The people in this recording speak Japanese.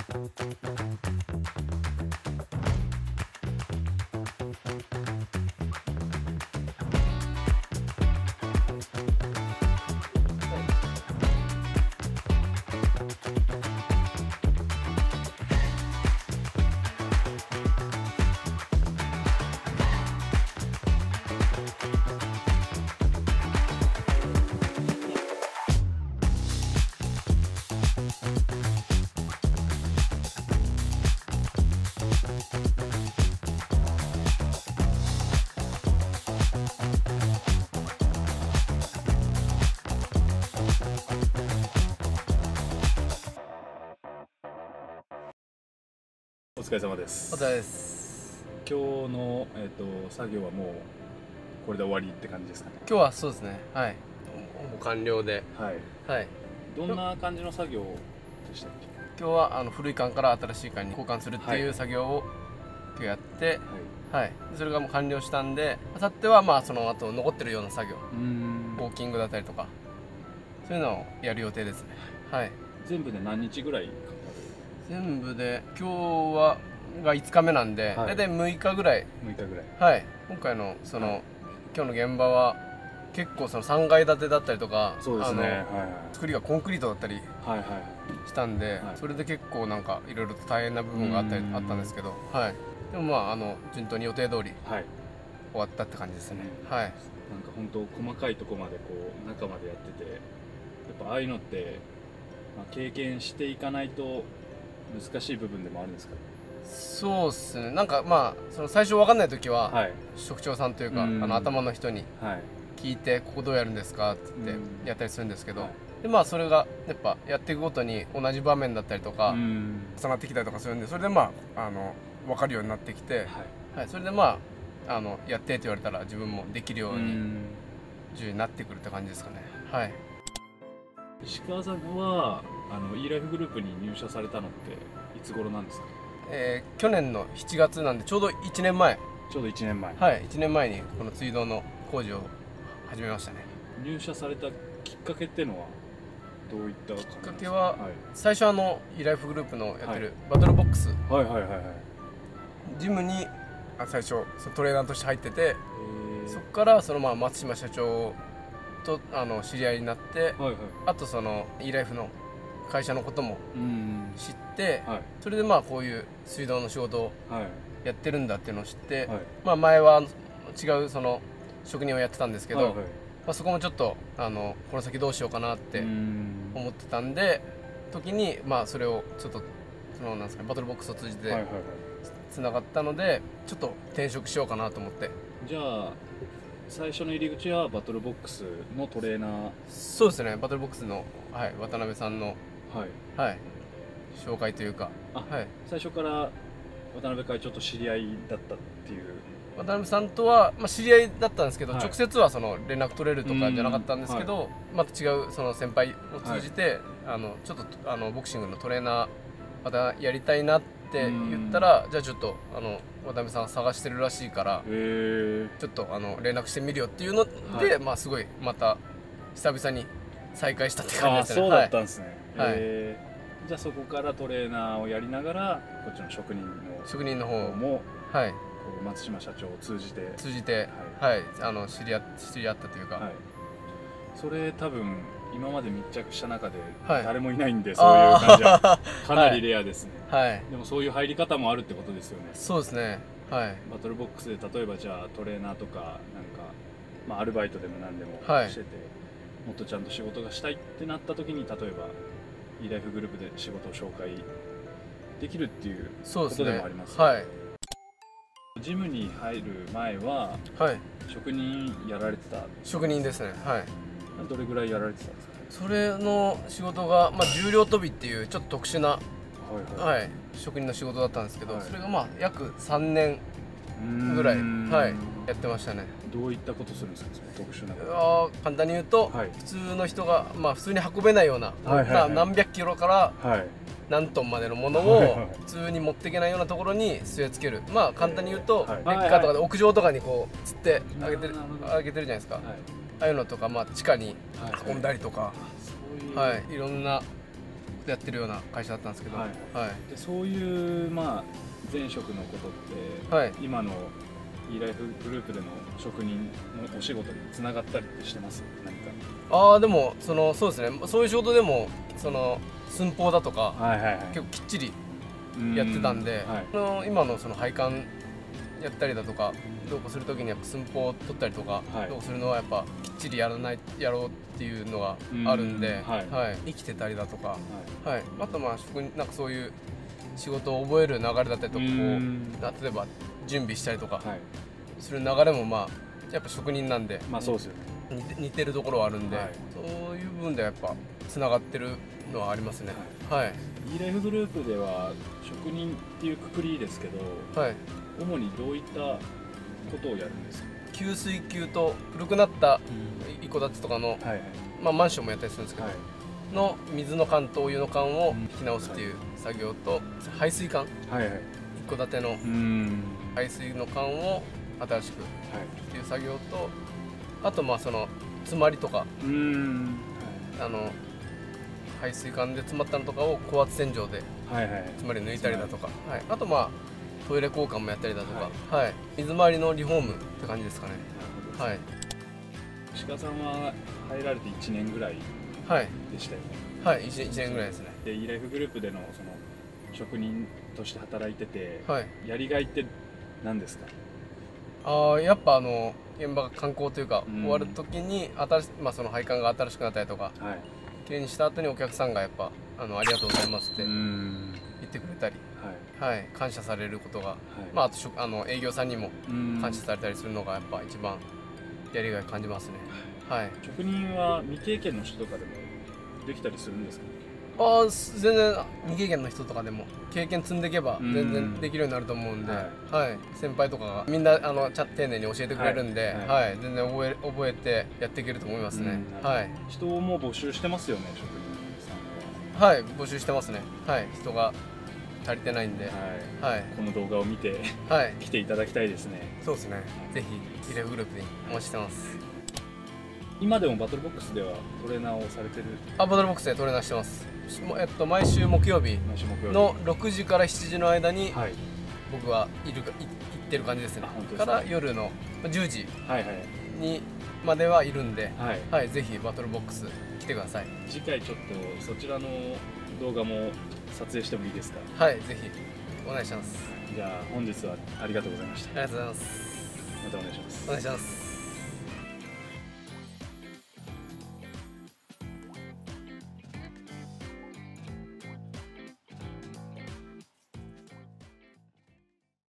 お疲れ様です。 お疲れです。 今日の、作業はもうこれで終わりって感じですかね。 今日はそうですね。はい。もう完了で。 はい。 はい。 どんな感じの作業でしたっけ？ 今日は古い缶から新しい缶に交換するっていう作業を今日やって、はい。それがもう完了したんで、明後日はまあその後残ってるような作業、ウォーキングだったりとか、そういうのをやる予定ですね。はい。 全部で何日ぐらいかかる？ 全部で今日はが5日目なんで、大体6日ぐらい。 6日ぐらい。 はい。今回のその、今日の現場は結構その3階建てだったりとか、 そうですね。 作りがコンクリートだったりしたんで、それで結構なんかいろいろと大変な部分があったんですけど、はい。でもまあ順当に予定通り終わったって感じですね。はい。なんか本当細かいとこまでこう中までやってて、やっぱああいうのって、経験していかないと難しい部分でもあるんですか？ そうっすね。なんかまあその最初分かんない時は、職長さんというか頭の人に聞いて、ここどうやるんですかって言ってやったりするんですけど、でまあそれがやっぱやっていくごとに同じ場面だったりとか重なってきたりとかするんで、それでまあ分かるようになってきて、はい、それでまあやってって言われたら自分もできるように自由になってくるって感じですかね。はい。 石川さんはEライフグループに入社されたのっていつ頃なんですか？ 去年の7月なんでちょうど1年前。 ちょうど1年前。 はい、1年前にこの水道の工事を始めましたね。 入社されたきっかけっていうのはどういったきっかけは、最初Eライフグループのやってるバトルボックスジムに最初トレーナーとして入ってて、そこからその松島社長と知り合いになって、あとそのEライフの会社のことも知って、それでまあこういう水道の仕事をやってるんだっていうのを知って、まあ前は違うその職人をやってたんですけど、そこもちょっとこの先どうしようかなって思ってたんで時に、まあそれをちょっとそのなんですか、バトルボックスを通じてつながったので、ちょっと転職しようかなと思って。 じゃあ最初の入り口はバトルボックスのトレーナー？ そうですね、バトルボックスの、渡辺さんの紹介というか、 最初から渡辺会長と知り合いだったっていう。 渡辺さんとは、知り合いだったんですけど、直接はその連絡取れるとかじゃなかったんですけど、また違うその先輩を通じて、ちょっとボクシングのトレーナーまたやりたいなって言ったら、じゃあちょっと渡辺さん探してるらしいからちょっと連絡してみるよっていうので、すごいまた久々に再会したって感じですね。 そうだったんですね。じゃあそこからトレーナーをやりながらこっちの職人の方も松島社長を通じて知り合ったというか、それ多分今まで密着した中で誰もいないんで、そういう感じはかなりレアですね。でもそういう入り方もあるってことですよね。 そうですね。バトルボックスで例えばじゃあトレーナーとかなんか、アルバイトでも何でもしてて、もっとちゃんと仕事がしたいってなった時に、例えばEライフグループで仕事を紹介できるっていうことでもあります。ジムに入る前は職人やられてた？ 職人ですね。 どれぐらいやられてたんですか？ それの仕事が、重量跳びっていうちょっと特殊な職人の仕事だったんですけど、それが約3年ぐらいやってましたね。 どういったことするんですか、特殊なこと？ 簡単に言うと、普通の人が普通に運べないような何百キロから何トンまでのものを普通に持っていけないようなところに据え付ける。簡単に言うとレッカーとかで屋上とかにこう吊ってあげてるじゃないですか。ああいうのとか、地下に運んだりとか、いろんなやってるような会社だったんですけど、 でそういう前職のことって、今のEライフグループでの職人のお仕事につながったりってしてます？何か。 でもそうですね、そういう仕事でも寸法だとか結構きっちりやってたんで、今の配管やったりだとかどうこうするときにやっぱ寸法を取ったりとか、どうこうするのはやっぱきっちりやろうっていうのがあるんで、生きてたりだとか、あと職人なんかそういう仕事を覚える流れだったりとか、例えば準備したりとかする流れもやっぱ職人なんで、 そうですよね、 似てるところはあるんで、そういう部分ではやっぱつながってるのはありますね。 Eライフグループでは職人っていうくくりですけど、主にどういったことをやるんですか？ 給水球と古くなった一戸建てとかの、マンションもやったりするんですけど、の水の管とお湯の管を引き直すっていう作業と、排水管、一戸建ての排水の管を新しくっていう作業と、あと詰まりとか、排水管で詰まったのとかを高圧洗浄で詰まり抜いたりだとか、あとトイレ交換もやったりだとか、水回りのリフォームって感じですかね。 石川さんは入られて1年ぐらいでしたよね。 1年ぐらいですね。 で Eライフグループでの職人として働いてて、やりがいって何ですか？ やっぱ現場が観光というか、終わる時にその配管が新しくなったりとか、きれいにした後にお客さんがやっぱありがとうございますって言ってくれたり、感謝されることが、あと営業さんにも感謝されたりするのがやっぱ一番やりがい感じますね。 職人は未経験の人とかでもできたりするんですか？ 全然未経験の人とかでも経験積んでいけば全然できるようになると思うんで、先輩とかがみんな丁寧に教えてくれるんで、全然覚えてやっていけると思いますね。 人も募集してますよね、職人さんは。 募集してますね。人が足りてないんで、 この動画を見て来ていただきたいですね。 そうですね。ぜひEライフグループにお待ちしてます。 今でもバトルボックスではトレーナーをされてる？ バトルボックスでトレーナーしてます。毎週木曜日の6時から7時の間に僕は行ってる感じですね。から夜の10時にまではいるんで、ぜひバトルボックス来てください。 次回ちょっとそちらの動画も撮影してもいいですか？ ぜひお願いします。 じゃあ本日はありがとうございました。 ありがとうございます。 またお願いします。 お願いします。